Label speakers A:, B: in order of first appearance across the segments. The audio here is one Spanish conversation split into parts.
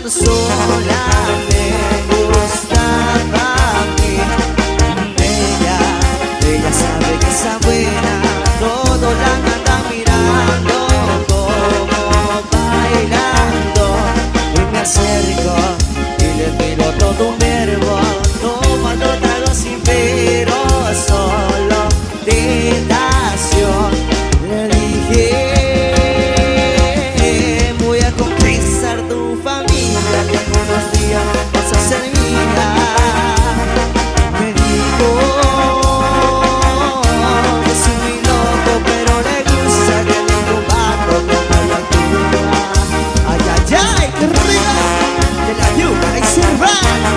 A: sola me gustaba a mí. Ella sabe que está buena, todos la andan mirando como bailando. Y me acerco y le miro todo un verbo, tomando tragos sin pero, solo tentación. Le dije, voy a conquistar tu familia, que en unos días vas a ser mía. Me dijo que soy muy loco, pero le gusta que tengo un vato como la tuya. Ay, ay, ay, qué rica, que la yuca y sirva.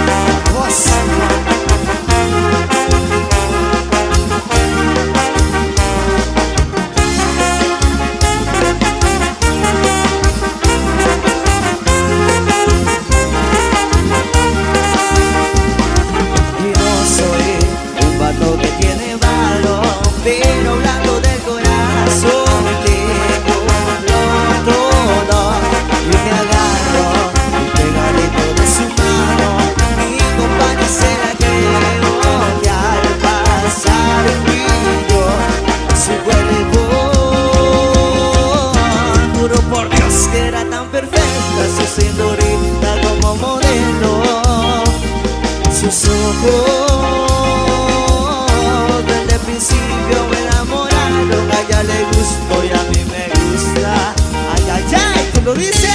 A: Que tiene valor, pero hablando del corazón tengo todo. Y me agarro y pegadito de su mano, mi compañía se la creo, que al pasar fui yo su cuerpo. Juro por Dios que era tan perfecta, su cinturita como modelo, sus ojos me enamoraron. A ella le gustó y a mí me gusta. Ay, ay, ay, ¿tú lo dices?